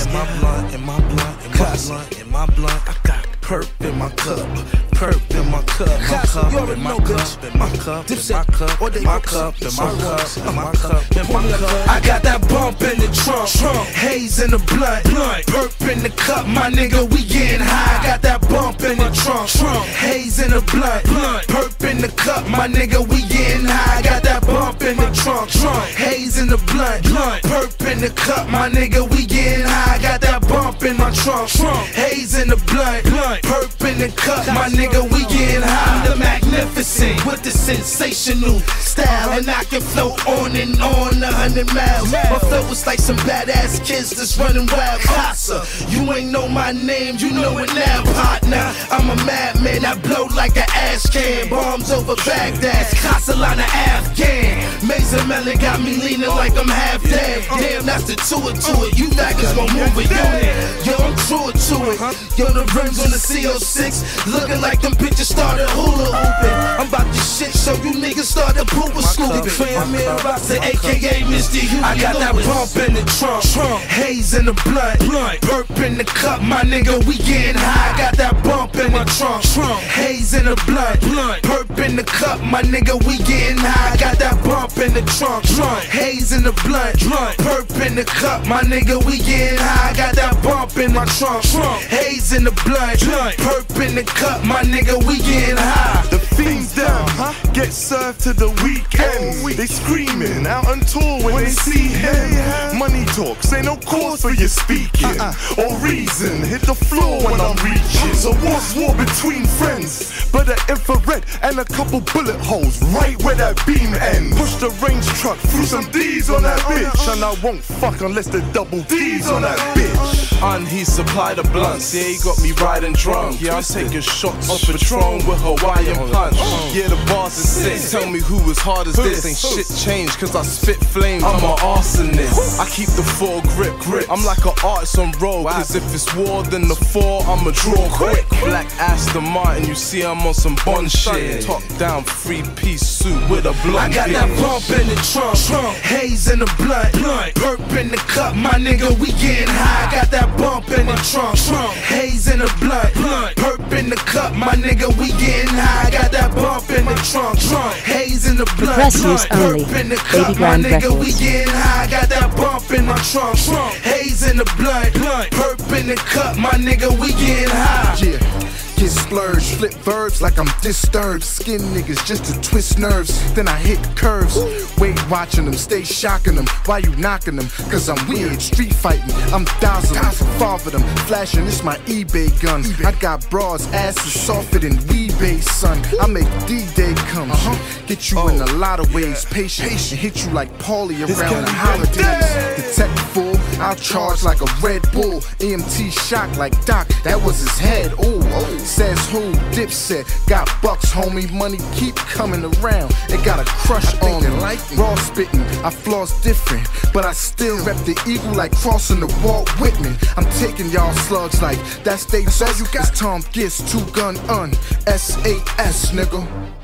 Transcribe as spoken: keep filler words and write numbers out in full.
in my blunt, in my blunt, in my blunt, in my blunt. I got perp in my cup, perp in my cup, my cup, in my cup, in my cup, in my cup, in my cup, in my cup, in my cup, in my cup. I got that bump in the trunk, haze in the blunt, perp in the cup, my nigga, we getting high. I got that bump in the trunk, haze in the blunt, perp in the cup, my nigga, we getting high. I got that bump in the trunk, haze in the blunt, perp in the cup, my nigga, we getting high. I got that bump in my trunk, haze in the blunt, perp in the cup, my nigga, we getting high. I'm the magnificent with the sensational style, and I can float on and on a hundred miles. My flow is like some badass kids that's running wild. Casa, you ain't know my name, you know it now, partner. I'm a madman, I blow like an ash can. Bombs over Baghdad, Castellana Afghan. Mason Melon got me leaning like I'm half dead. Damn, that's the two it to it. You niggas gon' move a unit. Yo, I'm true to it. Yo, the rims on the C oh six looking like them bitches started hula hooping. I'm about to shit, so you niggas started pooper scooping. Fam in Rasta, aka Mister Huey. I got that bump in the trunk, haze in the blunt, perp in the cup, my nigga, we getting high. I got that bump in the trunk, haze in the blunt, perp in the cup, my nigga, we getting high. I got that bump in the trunk, haze in the blunt, perp in the cup, my nigga, we getting high. I got that bump in the trunk, haze in the blunt, perp in the cup, my nigga, we getting high. The fiends down, huh? Get served to the weekend. They screaming out on tour when they see him. Money talks, ain't no cause for you speaking or reason. Hit the floor when I'm reaching. So what's war between friends? But an infrared and a couple bullet holes right where that beam ends. Push the range truck through some D's on that bitch, and I won't fuck unless the double D's on that bitch. And he supplied the blunts, yeah, he got me riding drunk. Yeah, I'm taking shots of Patron with Hawaiian punch. Yeah, the bars is sick. Tell me who as hard as this. Ain't shit changed cause I spit flames. I'm an arsonist. I keep the four grip grip. I'm like an artist on road. Cause if it's war then the four, I'ma draw quick. Black Aston Martin, you see I'm on some Bond shit. Top down, three piece suit with a blonde. I got that bump in the trunk, haze in the blunt, perp in the cup, my nigga, we getting high. I got that bump in the trunk, haze in the blunt, perp in the cup, my nigga, we getting high. I got that bump in the trunk, haze in the blunt, perp in the cup, my nigga, we getting high. I got that bump in my trunk, haze in the blunt, perp in the cup, my nigga, we getting high. Yeah. Get splurged, flip verbs like I'm disturbed. Skin niggas just to twist nerves. Then I hit curves. Wait, watching them, stay shocking them. Why you knocking them? Cause I'm weird, street fighting. I'm dazzling, father them, flashing. This my eBay gun. I got broads, asses softer than Weebay, son. I make D-Day come. Get you in a lot of ways. Patient, hit you like Paulie around the holidays. The tech full, I'll charge like a Red Bull. E M T shock like Doc, that was his head. Ooh. Says who? Dipset. Got bucks, homie. Money keep coming around. It got a crush on me. Raw spitting. I floss different, but I still rep the eagle like crossing the Walt Whitman. I'm taking y'all slugs like that's they best. It's Tom Gist, two gun un. S A S, nigga.